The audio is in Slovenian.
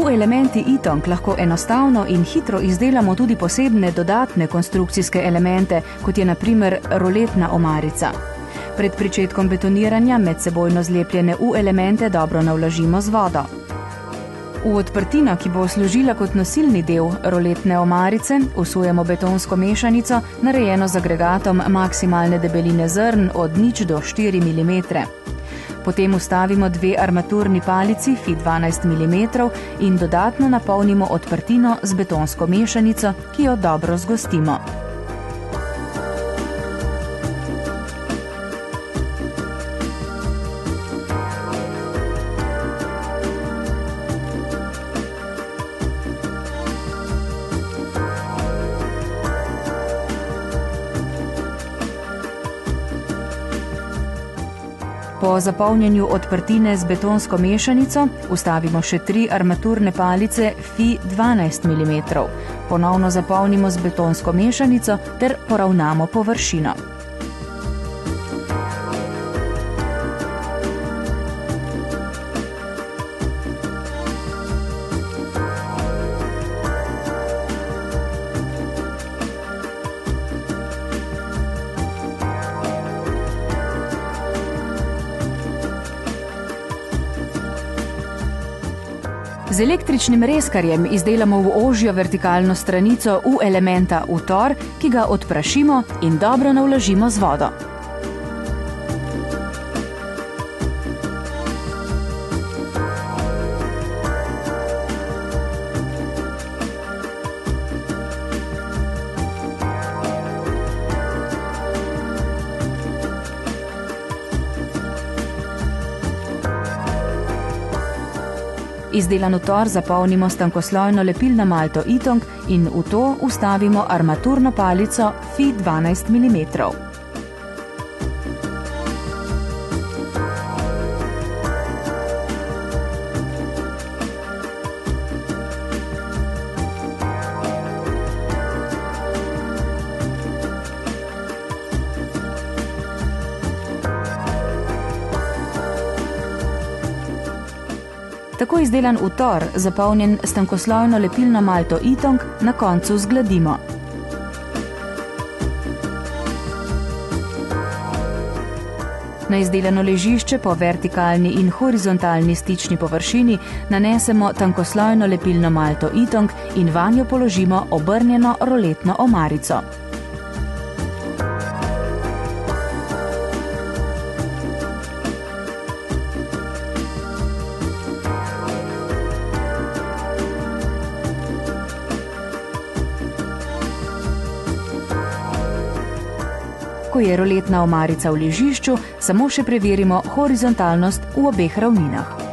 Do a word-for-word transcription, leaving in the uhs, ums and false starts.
V elementi Ytong lahko enostavno in hitro izdelamo tudi posebne dodatne konstrukcijske elemente, kot je na primer roletna omarica. Pred pričetkom betoniranja medsebojno zlepljene U-elemente dobro navlažimo z vodo. V odprtino, ki bo služila kot nosilni del roletne omarice, vsujemo betonsko mešanico, narejeno z agregatom maksimalne debeline zrn od nič do štiri milimetre. Potem vstavimo dve armaturni palici Fi dvanajst milimetrov in dodatno napolnimo odprtino z betonsko mešanico, ki jo dobro zgostimo. Po zapolnjenju odprtine z betonsko mešanico vstavimo še tri armaturne palice Fi dvanajst milimetrov. Ponovno zapolnimo z betonsko mešanico ter poravnamo površino. Z električnim rezkarjem izdelamo v ožjo vertikalno stranico U elementa v tor, ki ga odprašimo in dobro navlažimo z vodo. Izdelan utor zapolnimo s tankoslojno lepilno malto Ytong in v to vstavimo armaturno palico Fi dvanajst milimetrov. Tako izdelan utor, zapolnjen s tankoslojno lepilno malto Ytong, na koncu zgladimo. Na izdelano ležišče po vertikalni in horizontalni stični površini nanesemo tankoslojno lepilno malto Ytong in vanjo položimo obrnjeno roletno omarico. Ko je roletna omarica v ležišču, samo še preverimo horizontalnost v obeh ravninah.